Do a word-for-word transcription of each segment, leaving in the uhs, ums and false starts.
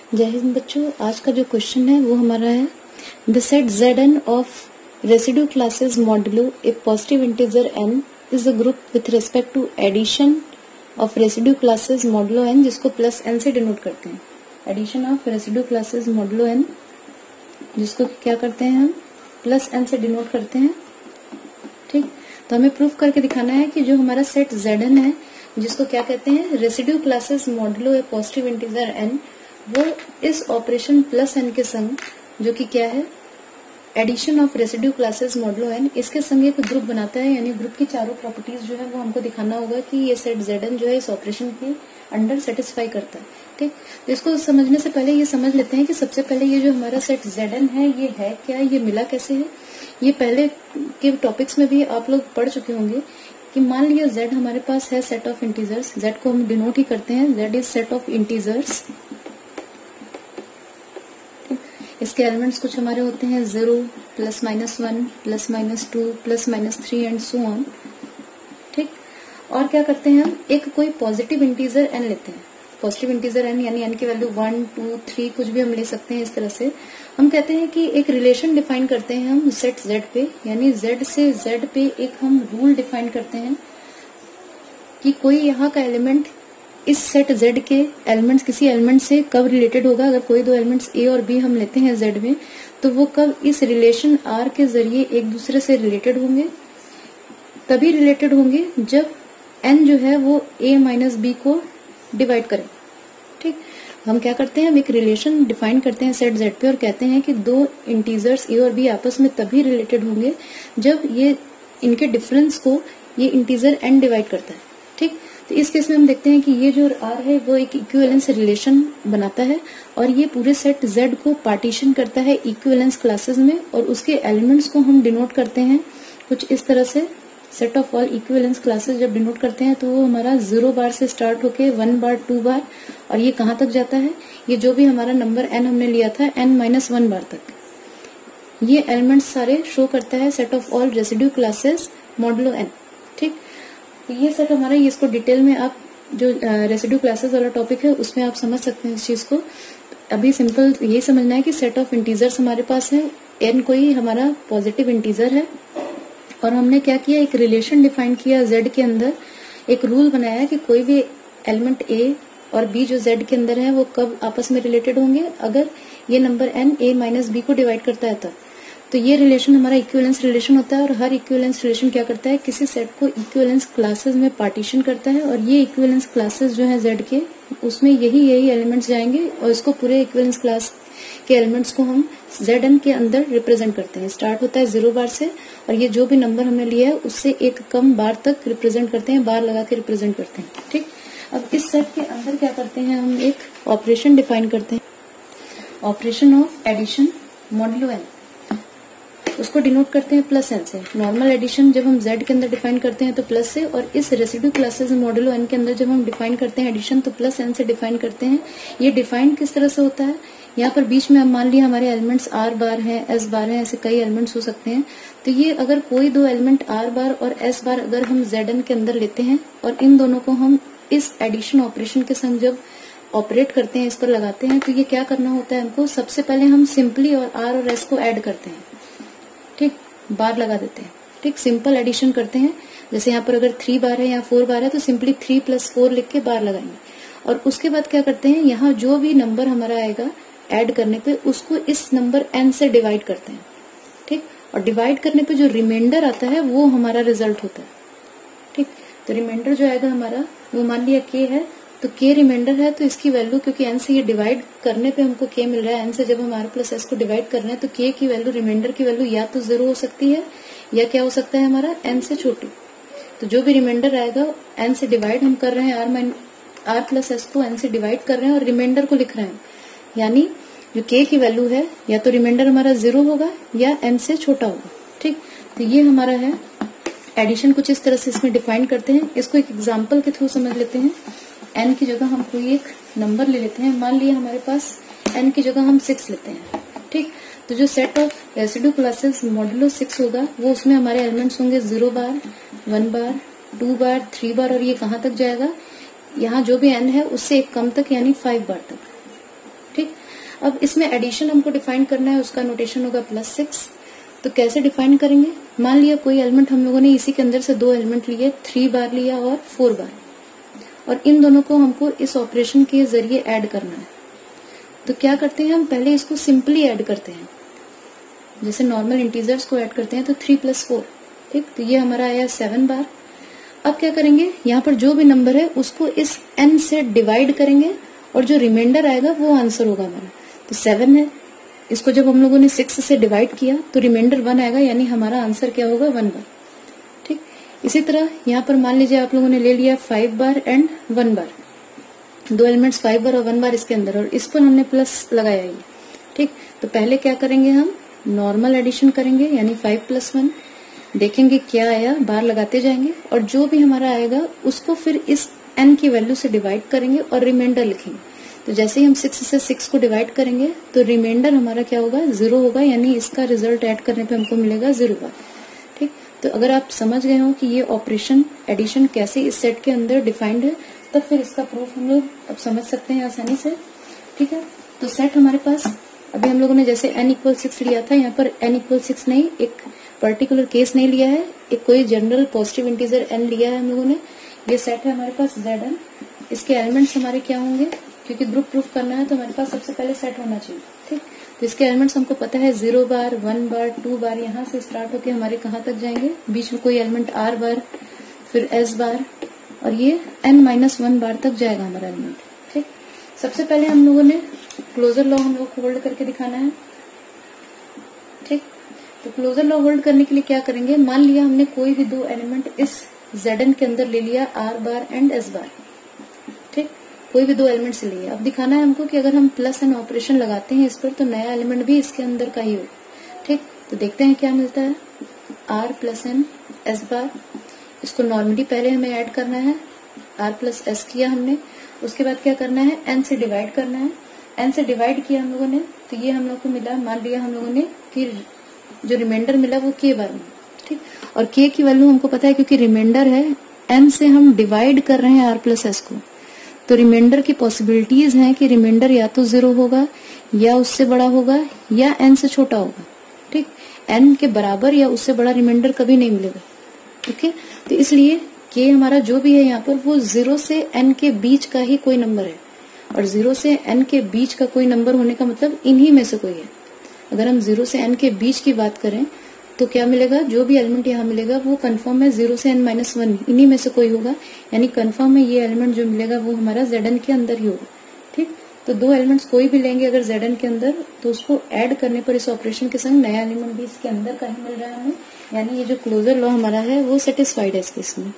जय हिंद बच्चों, आज का जो क्वेश्चन है वो हमारा है the set Zn of residue classes modulo a positive integer n is a group with respect to addition of residue classes modulo n, जिसको प्लस n से डिनोट करते हैं। Addition of residue classes modulo n, जिसको क्या करते हैं हम plus n से डिनोट करते हैं। ठीक, तो हमें प्रूफ करके दिखाना है कि जो हमारा सेट Zn है, जिसको क्या कहते हैं residue classes modulo a positive integer n, वो इस ऑपरेशन प्लस एन के संग, जो कि क्या है addition of residue classes modulo n, इसके संग एक ग्रुप बनाता है। यानी ग्रुप की चारों प्रॉपर्टीज जो है वो हमको दिखाना होगा कि ये सेट Zn जो है इस ऑपरेशन के अंडर सेटिस्फाई करता है। ठीक, तो इसको समझने से पहले ये समझ लेते हैं कि सबसे पहले ये जो हमारा सेट Zn है ये है क्या, ये मिला कैसे है। ये पहले के टॉपिक्स में भी आप लोग पढ़ चुके होंगे कि मान लिया Z हमारे पास है सेट ऑफ इंटीजर्स, Z को हम डिनोट ही करते हैं, Z is set of integers. इसके एलिमेंट्स कुछ हमारे होते हैं zero, plus minus one, plus minus two, plus minus three and so on. ठीक, और क्या करते हैं हम एक कोई पॉजिटिव इंटीजर n लेते हैं। पॉजिटिव इंटीजर n यानी n की वैल्यू वन, टू, थ्री कुछ भी हम ले सकते हैं। इस तरह से हम कहते हैं कि एक रिलेशन डिफाइन करते हैं हम सेट Z पे, यानी Z से Z पे एक हम रूल डिफाइन करते हैं कि कोई यहाँ का एलिमेंट इस सेट Z के एलिमेंट्स किसी एलिमेंट से कब रिलेटेड होगा। अगर कोई दो एलिमेंट्स A और B हम लेते हैं Z में, तो वो कब इस रिलेशन R के जरिए एक दूसरे से रिलेटेड होंगे। तभी रिलेटेड होंगे जब N जो है वो A माइनस B को डिवाइड करें। ठीक, हम क्या करते हैं, हम एक रिलेशन डिफाइन करते हैं सेट Z पे और कहते हैं कि दो इंटीजर्स A और B आपस में तभी रिलेटेड होंगे जब ये इनके डिफरेंस को ये इंटीजर N डिवाइड करता है। ठीक, तो इस केस में हम देखते हैं कि ये जो R है वो एक इक्विवेलेंस रिलेशन बनाता है और ये पूरे सेट Z को पार्टीशन करता है इक्विवेलेंस क्लासेस में, और उसके एलिमेंट्स को हम डिनोट करते हैं कुछ इस तरह से। Set of all equivalence classes जब डिनोट करते हैं तो वो हमारा जीरो बार से स्टार्ट होके वन बार, टू बार, और ये कहाँ तक जाता है, ये जो भी हमारा नंबर n हमने लिया था n माइनस वन बार तक, ये एलिमेंट्स सारे शो करता है set of all residue classes modulo n। ठीक, तो ये सेट हमारा, ये इसको डिटेल में आप जो रेसिड्यू क्लासेस वाला टॉपिक है उसमें आप समझ सकते हैं इस चीज को। अभी सिंपल यही समझना है कि सेट ऑफ इंटीजर्स हमारे पास है, n कोई हमारा पॉजिटिव इंटीजर है, और हमने क्या किया एक रिलेशन डिफाइन किया Z के अंदर, एक रूल बनाया कि कोई भी एलिमेंट A और B जो Z के अंदर है वो कब आपस में रिलेटेड होंगे, अगर ये number n A minus B को डिवाइड करता है तब। तो ये रिलेशन हमारा इक्विवेलेंस रिलेशन होता है, और हर इक्विवेलेंस रिलेशन क्या करता है, किसी सेट को इक्विवेलेंस क्लासेस में पार्टीशन करता है, और ये इक्विवेलेंस क्लासेस जो है Z के, उसमें यही यही एलिमेंट्स जाएंगे, और इसको पूरे इक्विवेलेंस क्लास के एलिमेंट्स को हम Zn के अंदर रिप्रेजेंट करते हैं। स्टार्ट होता है जीरो बार से, और ये जो भी नंबर हमने लिया है उससे एक कम बार तक रिप्रेजेंट करते हैं, बार लगा के रिप्रेजेंट करते हैं। ठीक, अब इस सेट के अंदर क्या करते हैं, हम एक ऑपरेशन डिफाइन करते हैं, operation of addition modulo n, उसको डिनोट करते हैं प्लस एन से। नॉर्मल एडिशन जब हम Z के अंदर डिफाइन करते हैं तो प्लस से, और इस रेसिड्यू क्लासेस मॉडुलो n के अंदर जब हम डिफाइन करते हैं एडिशन तो प्लस n से डिफाइन करते हैं। ये डिफाइन किस तरह से होता है, यहाँ पर बीच में हम मान लिया हमारे एलिमेंट्स R बार है, S बार है, ऐसे कई एलिमेंट्स हो सकते हैं। तो ये अगर कोई दो एलिमेंट R बार और S बार अगर हम Zn के अंदर लेते हैं और इन दोनों को हम इस एडिशन ऑपरेशन के संग जब ऑपरेट करते हैं, इस पर लगाते हैं, तो ये क्या करना होता है हमको, सबसे पहले हम सिंपली और R और S को ऐड करते हैं। ठीक, बार लगा देते हैं। ठीक, सिंपल एडिशन करते हैं। जैसे यहाँ पर अगर थ्री बार है या फोर बार है तो सिंपली थ्री प्लस फोर लिख के बार लगाएंगे, और उसके बाद क्या करते हैं, यहाँ जो भी नंबर हमारा आएगा ऐड करने पे उसको इस नंबर n से डिवाइड करते हैं। ठीक, और डिवाइड करने पे जो रिमाइंडर आता है वो हमारा रिजल्ट होता है। ठीक, तो रिमाइंडर जो आएगा हमारा वो मान लिया k है, तो k रिमाइंडर है, तो इसकी वैल्यू क्योंकि n से ये डिवाइड करने पे हमको k मिल रहा है, n से जब हम r प्लस s को डिवाइड कर रहे हैं तो k की वैल्यू, रिमाइंडर की वैल्यू या तो जीरो हो सकती है या क्या हो सकता है हमारा n से छोटी। तो जो भी रिमाइंडर आएगा n से डिवाइड हम कर रहे हैं, r minus r plus s को n से डिवाइड कर रहे हैं और रिमाइंडर को लिख रहे हैं, यानी जो k की वैल्यू है या तो रिमाइंडर हमारा जीरो होगा या n से छोटा होगा। ठीक, तो ये हमारा है एडिशन, कुछ इस तरह से इसमें डिफाइन करते हैं। इसको एक एग्जांपल के थ्रू समझ लेते हैं। n की जगह हम कोई एक नंबर ले लेते हैं, मान लिया हमारे पास n की जगह हम सिक्स लेते हैं। ठीक, तो जो set of residue classes modulo six होगा वो उसमें हमारे एलिमेंट्स होंगे zero bar, one bar, two bar, three bar, और ये कहाँ तक जाएगा, यहाँ जो भी n है उससे एक कम तक, यानी फाइव बार तक। ठीक, अब इसमें एडिशन हमको डिफाइन करना है, उसका नोटेशन होगा प्लस सिक्स। तो कैसे डिफाइन करेंगे, मान लिया कोई एलिमेंट हम लोगों ने इसी के अंदर से दो एलिमेंट लिए, थ्री बार लिया और फोर बार, और इन दोनों को हमको इस ऑपरेशन के जरिए ऐड करना है। तो क्या करते हैं हम, पहले इसको सिंपली ऐड करते हैं, जैसे नॉर्मल इंटीजर्स को ऐड करते हैं। तो थ्री प्लस फोर, ठीक, तो ये हमारा आया सेवन बार। अब क्या करेंगे, यहाँ पर जो भी नंबर है उसको इस n से डिवाइड करेंगे और जो रिमाइंडर आएगा वो आंसर होगा हमारा। तो सेवन है, इसको जब हम लोगों ने सिक्स से डिवाइड किया तो रिमाइंडर वन आएगा, यानी हमारा आंसर क्या होगा, वन बार। ठीक, इसी तरह यहाँ पर मान लीजिए आप लोगों ने ले लिया five bar and one bar, दो एलिमेंट्स फाइव बार और वन बार इसके अंदर, और इस पर हमने प्लस लगाया ये। ठीक, तो पहले क्या करेंगे, हम नॉर्मल एडिशन करेंगे, यानी फाइव प्लस वन, देखेंगे क्या आया, बार लगाते जाएंगे और जो भी हमारा आएगा उसको फिर इस n की वैल्यू से डिवाइड करेंगे और रिमाइंडर लिखेंगे। तो जैसे ही हम सिक्स से सिक्स को डिवाइड करेंगे तो रिमाइंडर हमारा क्या होगा, जीरो होगा, यानी इसका रिजल्ट ऐड करने पे हमको मिलेगा जीरो बार। ठीक, तो अगर आप समझ गए हो कि ये ऑपरेशन एडिशन कैसे इस सेट के अंदर डिफाइंड है, तब फिर इसका प्रूफ हम लोग अब समझ सकते हैं आसानी से। ठीक है, तो सेट हमारे पास अभी हम लोगों ने जैसे n इक्वल सिक्स लिया था, यहाँ पर n इक्वल सिक्स नहीं, एक पर्टिकुलर केस नहीं लिया है, एक कोई जनरल पॉजिटिव इंटीजर n लिया है हम लोगों ने। ये सेट है हमारे पास Zn, इसके एलिमेंट्स हमारे क्या होंगे, क्योंकि ग्रुप प्रूफ करना है तो हमारे पास सबसे पहले सेट होना चाहिए। ठीक, तो इसके एलिमेंट्स हमको पता है, zero bar, one bar, two bar, यहाँ से स्टार्ट होके हमारे कहाँ तक जाएंगे, बीच में कोई एलिमेंट आर बार, फिर एस बार, और ये एन माइनस वन बार तक जाएगा हमारा एलिमेंट। ठीक, सबसे पहले हम लोगों ने क्लोजर लॉ हम लोग को होल्ड करके दिखाना है। ठीक, तो क्लोजर लॉ होल्ड करने के लिए क्या करेंगे, मान लिया हमने कोई भी दो एलिमेंट इस Zn के अंदर ले लिया, R bar and S bar. ठीक, कोई भी दो एलिमेंट्स लिए, अब दिखाना है हमको कि अगर हम प्लस एन ऑपरेशन लगाते हैं इस पर तो नया एलिमेंट भी इसके अंदर का ही होगा। ठीक, तो देखते हैं क्या मिलता है, R plus N S bar, इसको नॉर्मली पहले हमें ऐड करना है, आर प्लस एस किया हमने, उसके बाद क्या करना है, एन से डिवाइड करना है, एन से डिवाइड किया हम लोगों ने, तो ये हम लोग को मिला, मान लिया हम लोगों ने कि जो रिमाइंडर मिला वो के बार में। ठीक, और के की वैल्यू हमको पता है क्योंकि रिमाइंडर है, एन से हम डिवाइड कर रहे हैं आर प्लस एस को, तो रिमाइंडर की पॉसिबिलिटीज हैं कि रिमाइंडर या तो जीरो होगा, या उससे बड़ा होगा, या एन से छोटा होगा। ठीक, एन के बराबर या उससे बड़ा रिमाइंडर कभी नहीं मिलेगा। ओके, तो इसलिए के हमारा जो भी है यहाँ पर वो जीरो से एन के बीच का ही कोई नंबर है, और जीरो से एन के बीच का कोई नंबर होने का मतलब इन्हीं में से कोई है। अगर हम जीरो से एन के बीच की बात करें तो क्या मिलेगा, जो भी एलिमेंट यहाँ मिलेगा वो कंफर्म है जीरो से एन माइनस वन, इन्हीं में से कोई होगा, यानी कंफर्म है ये एलिमेंट जो मिलेगा वो हमारा Zn के अंदर ही होगा। ठीक, तो दो एलिमेंट्स कोई भी लेंगे अगर Zn के अंदर, तो उसको ऐड करने पर इस ऑपरेशन के संग नया एलिमेंट भी इसके अंदर का ही मिल रहा है हमें, यानी ये जो क्लोजर लॉ हमारा है वो सेटिस्फाइड है इस केस में।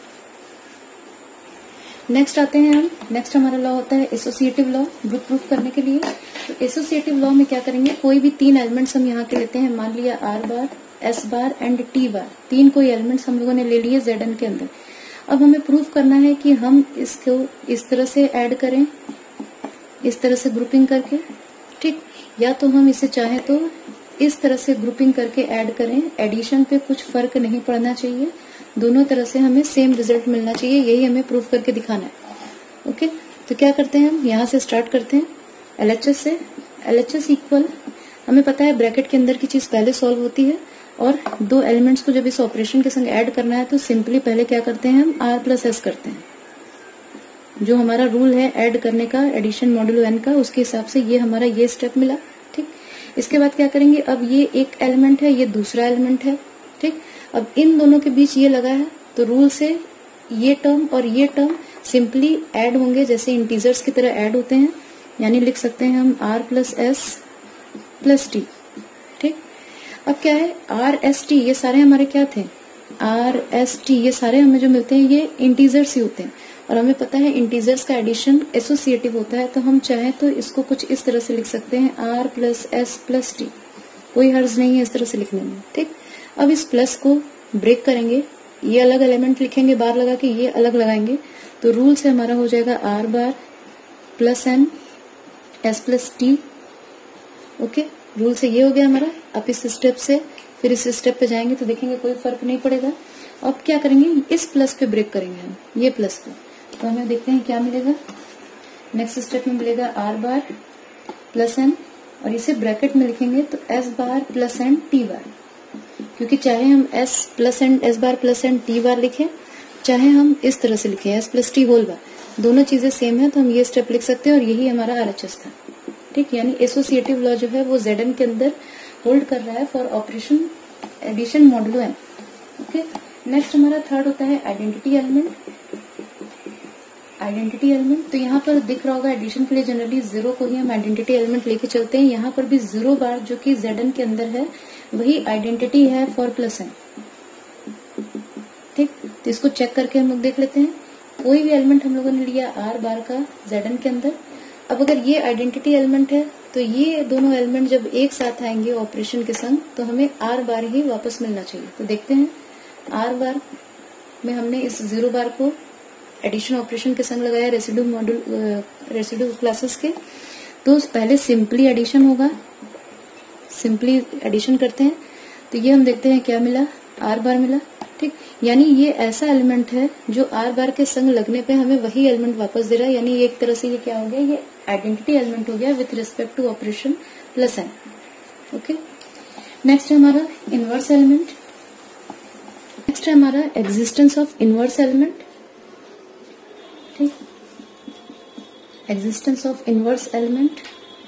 नेक्स्ट आते हैं हम, नेक्स्ट हमारा लॉ होता है एसोसिएटिव लॉ, ग्रुप प्रूफ करने के लिए। तो एसोसिएटिव लॉ में क्या करेंगे, कोई भी तीन एलिमेंट्स हम यहाँ के लेते हैं, मान लिया R bar, S bar and T bar, तीन कोई एलिमेंट्स हम लोगों ने ले लिए Zn के अंदर। अब हमें प्रूफ करना है कि हम इसको इस तरह से ऐड करें, इस तरह से ग्रुपिंग करके। ठीक, या तो हम इसे चाहें तो इस तरह से ग्रुपिंग करके ऐड करें, एडिशन पे कुछ फर्क नहीं पड़ना चाहिए, दोनों तरह से हमें सेम रिजल्ट मिलना चाहिए, यही हमें प्रूफ करके दिखाना है। ओके, तो क्या करते हैं हम, यहाँ से स्टार्ट करते हैं एलएचएस से। एलएचएस इक्वल, हमें पता है ब्रैकेट के अंदर की चीज पहले सॉल्व होती है, और दो एलिमेंट्स को जब इस ऑपरेशन के संग ऐड करना है तो सिंपली पहले क्या करते हैं, हम आर प्लस एस करते हैं, जो हमारा रूल है ऐड करने का, एडिशन मॉड्यूलो एन का, उसके हिसाब से ये हमारा ये स्टेप मिला। ठीक, इसके बाद क्या करेंगे, अब ये एक एलिमेंट है, ये दूसरा एलिमेंट है। ठीक, अब इन दोनों के बीच ये लगा है, तो रूल से ये टर्म और ये टर्म सिंपली ऐड होंगे, जैसे इंटीजर्स की तरह ऐड होते हैं, यानी लिख सकते हैं हम R plus S plus T. ठीक, अब क्या है, आर एस टी ये सारे हमारे क्या थे, आर एस टी ये सारे हमें जो मिलते हैं ये इंटीजर्स ही होते हैं, और हमें पता है इंटीजर्स का एडिशन एसोसिएटिव होता है, तो हम चाहें तो इसको कुछ इस तरह से लिख सकते हैं, R plus S plus T, कोई हर्ज नहीं है इस तरह से लिखने में। ठीक, अब इस प्लस को ब्रेक करेंगे, ये अलग एलिमेंट लिखेंगे बार लगा के, ये अलग लगाएंगे, तो रूल से हमारा हो जाएगा R bar plus N S plus T. Okay, rule से ये हो गया हमारा। अब इस स्टेप से फिर इस स्टेप पे जाएंगे तो देखेंगे कोई फर्क नहीं पड़ेगा। अब क्या करेंगे, इस प्लस पे ब्रेक करेंगे हम, ये प्लस पे, तो हमें देखते हैं क्या मिलेगा। नेक्स्ट स्टेप में मिलेगा आर बार प्लस एन, और इसे ब्रैकेट में लिखेंगे तो S bar plus N T bar, क्योंकि चाहे हम S plus N S bar plus N T bar लिखें, चाहे हम इस तरह से लिखें S plus T whole bar, दोनों चीजें सेम है, तो हम ये स्टेप लिख सकते हैं और यही हमारा आरएचएस था। ठीक, यानी एसोसिएटिव लॉ जो है वो जेडन के अंदर होल्ड कर रहा है for operation addition modulo N. Okay, next हमारा थर्ड होता है आइडेंटिटी एलिमेंट। आइडेंटिटी एलिमेंट, तो यहाँ पर दिख रहा होगा एडिशन के लिए जनरली जीरो को ही हम आइडेंटिटी एलिमेंट लेके चलते हैं। यहाँ पर भी जीरो बार जो कि जेडन के अंदर है वही आइडेंटिटी है फॉर प्लस एन। ठीक, तो इसको चेक करके हम लोग देख लेते हैं। कोई भी एलिमेंट हम लोगों ने लिया आर बार का जेडन के अंदर, अब अगर ये आइडेंटिटी एलिमेंट है तो ये दोनों एलिमेंट जब एक साथ आएंगे ऑपरेशन के संग तो हमें आर बार ही वापस मिलना चाहिए। तो देखते हैं, आर बार में हमने इस जीरो बार को एडिशन ऑपरेशन के संग लगाया रेसिड्यू मॉड्यूल रेसिड्यू क्लासेस के, तो पहले सिंपली एडिशन होगा, सिंपली एडिशन करते हैं तो ये हम देखते हैं क्या मिला, आर बार मिला। ठीक, यानी ये ऐसा एलिमेंट है जो आर बार के संग लगने पे हमें वही एलिमेंट वापस दे रहा है, यानी एक तरह से ये क्या हो गया, ये आइडेंटिटी एलिमेंट हो गया with respect to operation plus N. Okay, next है हमारा इनवर्स एलिमेंट। नेक्स्ट है हमारा एग्जिस्टेंस ऑफ इनवर्स एलिमेंट। ठीक, एग्जिस्टेंस ऑफ इनवर्स एलिमेंट,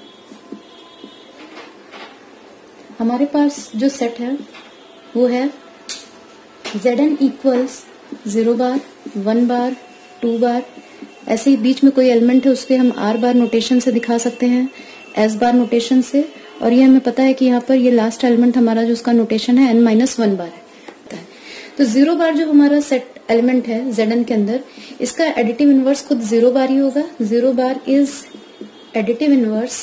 हमारे पास जो सेट है वो है Zn equals zero bar, one bar, two bar, ऐसे ही बीच में कोई एलिमेंट है उसके हम आर बार नोटेशन से दिखा सकते हैं, एस बार नोटेशन से, और ये हमें पता है कि यहाँ पर ये लास्ट एलिमेंट हमारा जो उसका नोटेशन है एन माइनस वन बार है। तो जीरो बार जो हमारा सेट एलिमेंट है Zn के अंदर, इसका एडिटिव इनवर्स खुद जीरो बार ही होगा। Zero bar is additive inverse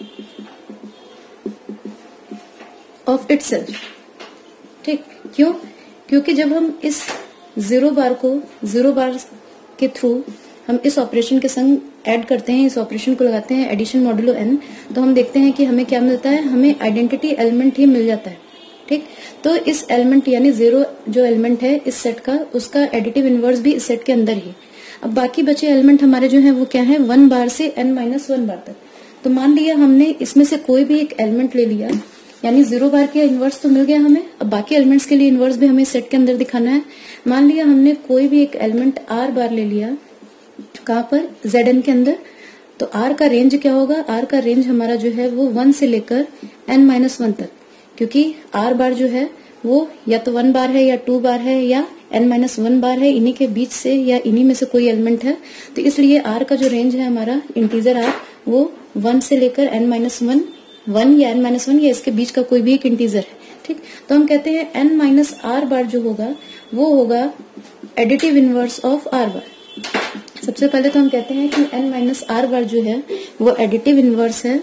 of itself. ठीक, क्यों? क्योंकि जब हम इस जीरो बार को जीरो बार के थ्रू हम इस ऑपरेशन के संग ऐड करते हैं, इस ऑपरेशन को लगाते हैं एडिशन मॉडुलो एन, तो हम देखते हैं कि हमें क्या मिलता है, हमें आइडेंटिटी एलिमेंट ही मिल जाता है। ठीक, तो इस एलिमेंट यानी जीरो जो एलिमेंट है इस सेट का, उसका एडिटिव इनवर्स भी इस सेट के अंदर ही। अब बाकी बचे एलिमेंट हमारे जो है वो क्या है, वन बार से एन माइनस वन बार तक। तो मान लिया हमने इसमें से कोई भी एक एलिमेंट ले लिया, यानी जीरो बार के इनवर्स तो मिल गया हमें, अब बाकी एलिमेंट्स के लिए इनवर्स भी हमें सेट के अंदर दिखाना है। मान लिया हमने कोई भी एक एलिमेंट आर बार ले लिया, कहाँ पर, Zn के अंदर, तो आर का रेंज क्या होगा, आर का रेंज हमारा जो है वो वन से लेकर एन माइनस वन तक, क्योंकि आर बार जो है वो या तो वन बार है या टू बार है या एन माइनस वन बार है, इन्हीं के बीच से या इन्हीं में से कोई एलिमेंट है। तो इसलिए आर का जो रेंज है हमारा इंटीजर आर वो वन से लेकर एन माइनस वन, वन या एन माइनस वन या इसके बीच का कोई भी एक इंटीजर है। ठीक, तो हम कहते हैं एन माइनस आर बार जो होगा वो होगा additive inverse of R bar. सबसे पहले तो हम कहते हैं कि एन माइनस आर बार जो है वो एडिटिव इनवर्स है,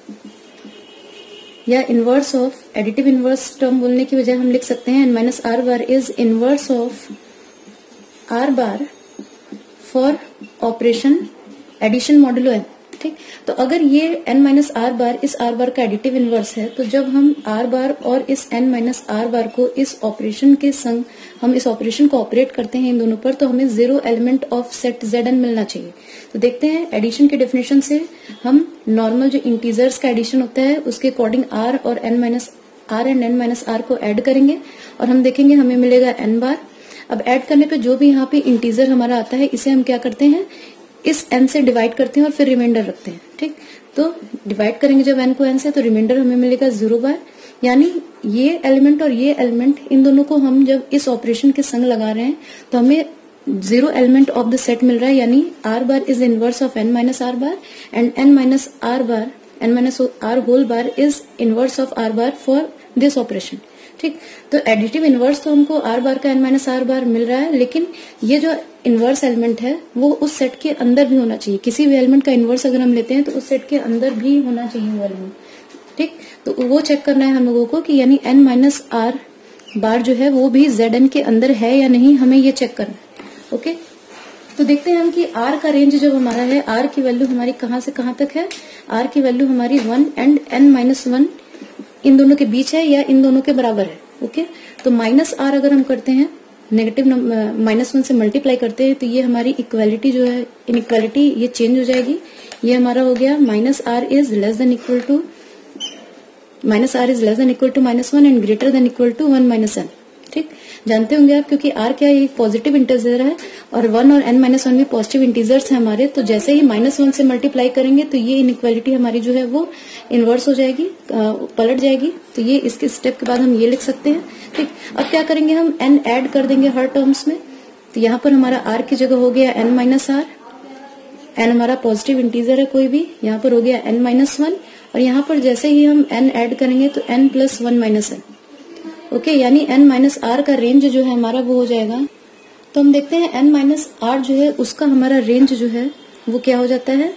या inverse of, additive inverse term बोलने की बजाय हम लिख सकते हैं N minus R bar is inverse of R bar for operation addition modulo N. ठीक, तो अगर ये n माइनस आर बार इस r बार का एडिटिव इनवर्स है, तो जब हम r बार और इस n माइनस आर बार को इस ऑपरेशन के संग हम इस ऑपरेशन को ऑपरेट करते हैं इन दोनों पर, तो हमें zero element of set Zn मिलना चाहिए। तो देखते हैं एडिशन के डेफिनेशन से हम नॉर्मल जो इंटीजर्स का एडिशन होता है उसके अकॉर्डिंग r और n minus R and n minus R को ऐड करेंगे और हम देखेंगे हमें मिलेगा n बार। अब ऐड करने पे जो भी यहाँ पे इंटीजर हमारा आता है इसे हम क्या करते हैं, इस n से डिवाइड करते हैं और फिर रिमाइंडर रखते हैं। ठीक, तो डिवाइड करेंगे जब n को n से तो रिमाइंडर हमें मिलेगा जीरो बार, यानी ये एलिमेंट और ये एलिमेंट इन दोनों को हम जब इस ऑपरेशन के संग लगा रहे हैं तो हमें zero element of the set मिल रहा है, यानी R bar is inverse of N minus R bar and N minus R bar N minus R whole bar is inverse of R bar for this operation. ठीक, तो additive inverse तो हमको R bar का N minus R bar मिल रहा है, लेकिन ये जो इनवर्स एलिमेंट है वो उस सेट के अंदर भी होना चाहिए। किसी भी एलिमेंट का इनवर्स अगर हम लेते हैं तो उस सेट के अंदर भी होना चाहिए वो एलिमेंट। ठीक, तो वो चेक करना है हम लोगों को कि यानी एन माइनस आर बार जो है वो भी Zn के अंदर है या नहीं, हमें ये चेक करना है। ओके, तो देखते हैं हम कि R का रेंज जब हमारा है, R की वैल्यू हमारी कहाँ से कहाँ तक है, R की वैल्यू हमारी one and n minus one इन दोनों के बीच है या इन दोनों के बराबर है। ओके, तो माइनस आर अगर हम करते हैं, नेगेटिव माइनस वन से मल्टीप्लाई करते हैं, तो ये हमारी इक्वालिटी जो है, इनइक्वालिटी ये चेंज हो जाएगी, ये हमारा हो गया minus R is less than equal to minus R is less than equal to minus one and greater than equal to one minus N. ठीक, जानते होंगे आप, क्योंकि आर क्या है, पॉजिटिव इंटीजर है और वन और एन माइनस वन भी पॉजिटिव इंटीजर्स हैं हमारे, तो जैसे ही माइनस वन से मल्टीप्लाई करेंगे तो ये इनइक्वालिटी हमारी जो है वो इनवर्स हो जाएगी, पलट जाएगी। तो ये इसके स्टेप के बाद हम ये लिख सकते हैं। ठीक, अब क्या करेंगे, हम एन ऐड कर देंगे हर टर्म्स में। तो यहाँ पर हमारा आर की जगह हो गया एन माइनस आर, एन हमारा पॉजिटिव इंटीजर है कोई भी, यहाँ पर हो गया एन माइनस वन, और यहाँ पर जैसे ही हम एन ऐड करेंगे तो N plus one minus N. Okay, यानी एन माइनस आर का रेंज जो है हमारा वो हो जाएगा। तो हम देखते हैं एन माइनस आर जो है उसका हमारा रेंज जो है वो क्या हो जाता है,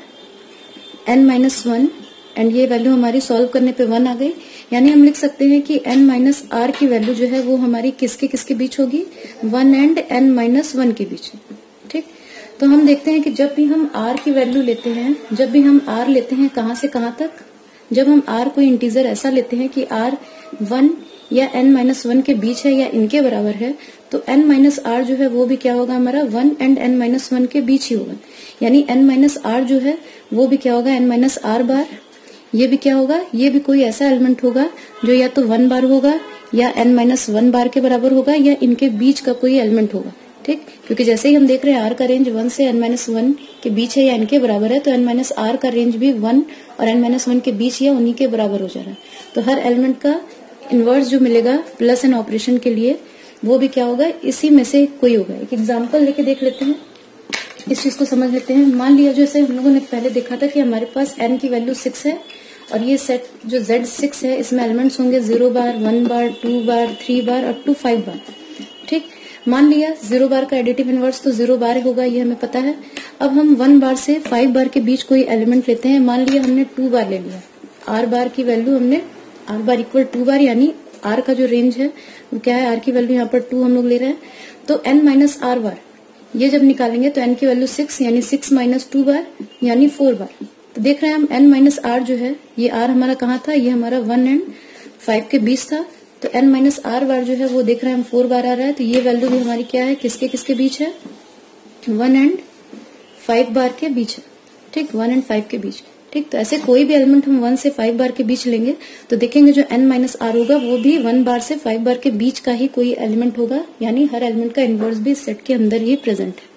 एन माइनस वन, एंड ये वैल्यू हमारी सॉल्व करने पे वन आ गई। यानी हम लिख सकते हैं कि एन माइनस आर की वैल्यू जो है वो हमारी किसके किसके बीच होगी, one and N minus one के बीच। ठीक, तो हम देखते हैं कि जब भी हम आर की वैल्यू लेते हैं, जब भी हम आर लेते हैं कहां से कहां तक, जब हम आर कोई इंटीजर ऐसा लेते हैं कि आर वन या एन माइनस वन के बीच है या इनके बराबर है, तो एन माइनस आर जो है वो भी क्या होगा हमारा one and N minus one के बीच ही होगा। यानी एन माइनस आर जो है वो भी क्या होगा, एन माइनस आर बार। ये भी क्या होगा, ये भी कोई ऐसा एलिमेंट होगा जो या तो वन बार होगा या एन माइनस वन बार के बराबर होगा या इनके बीच का कोई एलिमेंट होगा। ठीक, क्योंकि जैसे ही हम देख रहे हैं आर का रेंज वन से एन माइनस वन के बीच है या इनके बराबर है, तो एन माइनस आर का रेंज भी वन और एन माइनस वन के बीच या उन्हीं के बराबर हो जा रहा है। तो हर एलिमेंट का इनवर्स जो मिलेगा प्लस एन ऑपरेशन के लिए वो भी क्या होगा, इसी में से कोई होगा। एक एग्जांपल लेके देख लेते हैं, इस चीज को समझ लेते हैं। मान लिया जैसे हम लोगों ने पहले देखा था कि हमारे पास एन की वैल्यू सिक्स है और ये सेट जो जेड सिक्स है इसमें एलिमेंट्स होंगे zero bar, one bar, two bar, three bar और टू फाइव बार। ठीक, मान लिया जीरो बार का एडिटिव इनवर्स तो जीरो बार होगा, ये हमें पता है। अब हम वन बार से फाइव बार के बीच कोई एलिमेंट लेते हैं। मान लिया हमने टू बार ले लिया, आर बार की वैल्यू हमने R bar equal to bar, यानी आर का जो रेंज है वो क्या है, आर की वैल्यू यहाँ पर टू हम लोग ले रहे हैं। तो एन माइनस आर बार ये जब निकालेंगे तो एन की वैल्यू सिक्स, यानी सिक्स माइनस टू बार यानी फोर बार। तो देख रहे हैं हम एन माइनस आर जो है, ये आर हमारा कहाँ था, ये हमारा वन एंड फाइव के बीच था। तो एन माइनस आर बार जो है वो देख रहे हैं हम फोर बार आ रहा है। तो ये वैल्यू भी हमारी क्या है, किसके किसके बीच है, वन एंड फाइव बार के बीच है। ठीक, वन एंड फाइव के बीच। ठीक, तो ऐसे कोई भी एलिमेंट हम वन से फाइव बार के बीच लेंगे तो देखेंगे जो एन माइनस आर होगा वो भी वन बार से फाइव बार के बीच का ही कोई एलिमेंट होगा, यानी हर एलिमेंट का इनवर्स भी इस सेट के अंदर ही प्रेजेंट है।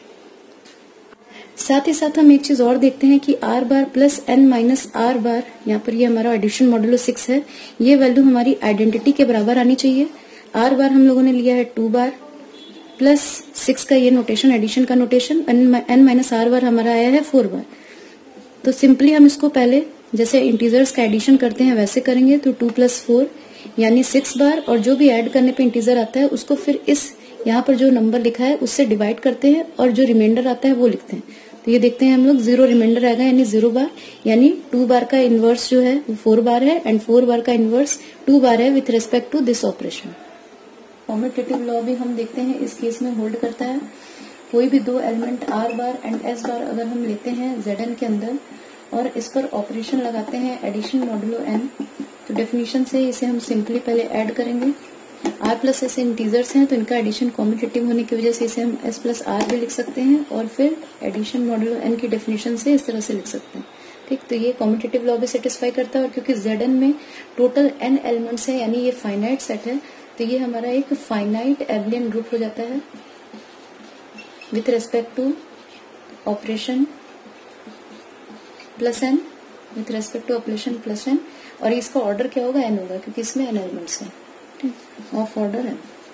साथ ही साथ हम एक चीज और देखते हैं कि R bar plus N minus R bar, यहाँ पर ये हमारा एडिशन मॉडुलो सिक्स है, ये वैल्यू हमारी आइडेंटिटी के बराबर आनी चाहिए। आर बार हम लोगों ने लिया है टू बार प्लस सिक्स का ये नोटेशन, एडिशन का notation, N minus R bar हमारा आया है फोर बार। तो सिंपली हम इसको पहले जैसे इंटीजर्स का एडिशन करते हैं वैसे करेंगे। तो टू प्लस फोर यानी सिक्स बार, और जो भी ऐड करने पे इंटीजर आता है उसको फिर इस यहाँ पर जो नंबर लिखा है उससे डिवाइड करते हैं और जो रिमाइंडर आता है वो लिखते हैं। तो ये देखते हैं हम लोग जीरो रिमाइंडर आएगा, यानी जीरो बार, यानी टू बार का इनवर्स जो है वो फोर बार है एंड फोर बार का इनवर्स टू बार है with respect to this operation. Commutative law भी हम देखते हैं इस केस में होल्ड करता है। कोई भी दो element R bar and S bar अगर हम लेते हैं जेड एन के अंदर और इस पर ऑपरेशन लगाते हैं एडिशन मॉडुलो एन, तो डेफिनेशन से इसे हम सिंपली पहले ऐड करेंगे। आर प्लस एस इंटीजर्स हैं तो इनका एडिशन कॉम्यूटेटिव होने की वजह से इसे हम एस प्लस आर भी लिख सकते हैं और फिर एडिशन मॉडुलो एन की डेफिनेशन से इस तरह से लिख सकते हैं। ठीक, तो ये कॉम्यूटेटिव लॉ भी सेटिस्फाई करता है। और क्योंकि जेड एन में टोटल एन एलिमेंट्स है यानी ये फाइनाइट सेट है, तो ये हमारा एक फाइनाइट एबलियन ग्रुप हो जाता है with respect to operation plus N, with respect to operation plus N. और इसका ऑर्डर क्या होगा, एन होगा, क्योंकि इसमें एन एलिमेंट्स है ऑफ ऑर्डर एन।